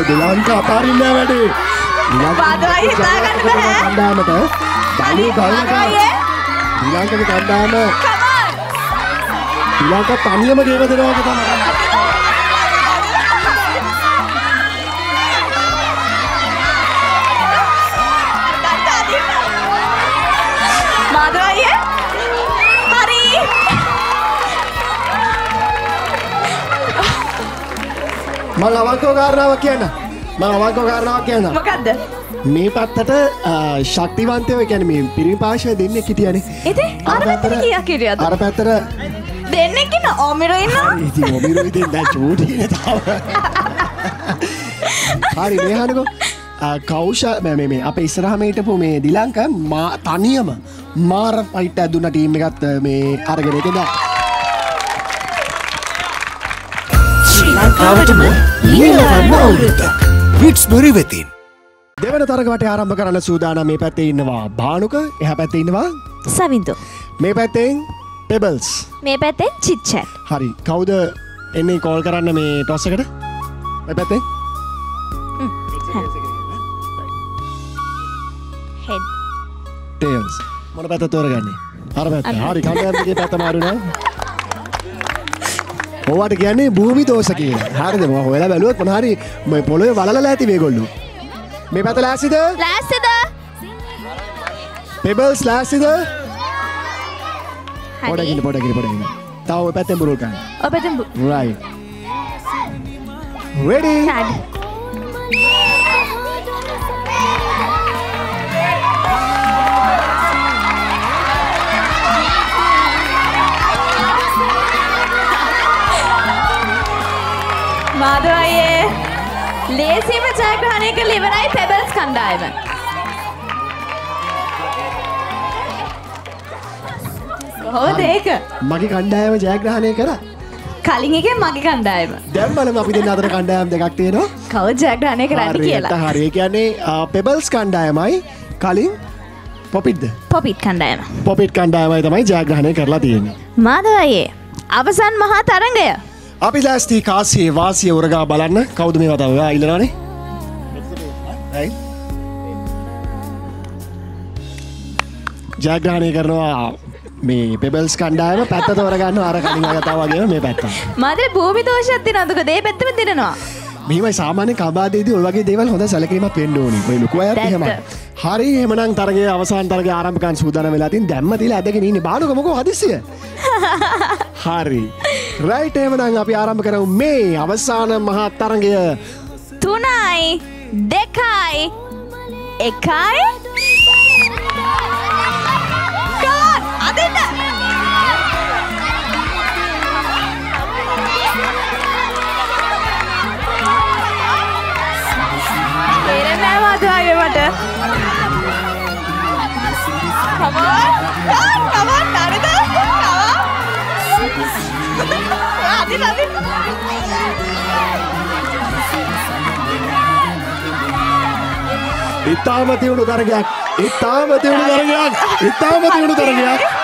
ලංකා අතාරින්න වැඩි. මාධවයි හිතා ගන්න බෑ. කණ්ඩායමට බලු බලනවා. ශ්‍රී ලංකාවේ කණ්ඩායම ශ්‍රී ලංකා තනියම ගේම දෙනවා වගේ තමයි. මාධවයි හරි. මම අවංකව කාරණාවක් කියන්න. මොකද්ද? මේ පැත්තට ශක්තිවන්තයෝ කියන්නේ මේ පිරිමි පාර්ශ්වය දෙන්නෙක් හිටියනේ. ඉතින් අර පැත්තට කීයක් හිටියද? අර පැත්තට දෙන්නෙක් ඉන්න ඔමිරෝ ඉන්නවා. ඉතින් ඔමිරෝ ඉතින් දැන් චූටිනේ තාම. හරි මේ අහනකෝ. කෞෂා මේ අපේ ඉස්සරහම හිටපු මේ දිලංක තනියම මාර ෆයිට් එකක් දුන්න ටීම් එකත් මේ අරගෙන ඉතින් ශ්‍රී ලංකාවටම ඊළඟ අවුරුද්ද රිට්ස්බරි වෙතින් දෙවන තරග වටේ ආරම්භ කරන්න සූදානම්. මේ පැත්තේ ඉන්නවා භානුක, එහා පැත්තේ ඉන්නවා සවින්දු. මේ පැත්තෙන් පෙබල්ස්. මේ පැත්තෙන් චිට්චැට්. හරි කවුද එන්නේ කෝල් කරන්න මේ ටොස් එකට? මේ පැත්තෙන් හෙඩ්. ටේල්ස්. මොන පැත්ත තෝරගන්නේ? අර පැත්ත. හරි කණ්ඩායමේ පැත්ත මාරු නෑ. ඔයාට කියන්නේ භූමි දෝෂ කියලා. හරිද? මම හොයලා බැලුවොත් මොන හරි මේ පොළොවේ වලලලා ඇති මේගොල්ලෝ. මේ පැත්ත ලෑස්තිද? ලෑස්තිද? පෙබල්ස් ලෑස්තිද? පොඩකින්. තව ඔය පැත්තෙන් බුරුල් ගන්න. ඔය පැත්තෙන් right. ready? මාධවයේ ලේසිම ජයග්‍රහණය කළ ඉවරයි පෙබල්ස් කණ්ඩායම. කොහොමද ඒක? මගේ කණ්ඩායම ජයග්‍රහණය කරා. කලින් එකේ මගේ කණ්ඩායම. දැන් බලමු අපි දෙන්න අතර කණ්ඩායම් දෙකක් තියෙනවා. කවුද ජයග්‍රහණය කරන්නේ කියලා. හරි. ඒ කියන්නේ පෙබල්ස් කණ්ඩායමයි කලින් පොපිට්ද? පොපිට් කණ්ඩායම. පොපිට් කණ්ඩායමයි තමයි ජයග්‍රහණය කරලා තියෙන්නේ. මාධවයේ අවසන් මහා තරඟය. අපි ලෑස්ති කාසියේ වාසිය උරගා බලන්න. කවුද මේ වතාව ඔයා ඉල්ලනවනේ? ජයග්‍රහණය කරනවා මේ පෙබල්ස් කණ්ඩායම පැත්ත තෝරගන්න අර කලින් ආගතා වගේම මේ පැත්ත. මාධව භූමි දෝෂයක් තියෙනවද? ඒ පැත්තම දිනනවා. මෙහිමයි සාමාන්‍ය කබාදේදී ඔය වගේ දේවල් හොඳ සැලකීමක් වෙන්න ඕනි. ඔය ලොකු අයත් එහෙමයි. හරි එහෙමනම් තරගයේ අවසාන තරගය ආරම්භ කරන්න සූදානම් වෙලා තින් දැම්ම තියලා ඇදගෙන ඉන්නේ බානුක මොකෝ හදිස්සිය. හරි. රයිට් එහෙමනම් අපි ආරම්භ කරමු මේ අවසාන මහා තරගය 3යි 2යි 1යි ගෝල් අදින්න. තේරෙන්නේ නැහැ මට. Come on, නරද? අදින්න. ඉතාම තියුණු තරගයක්.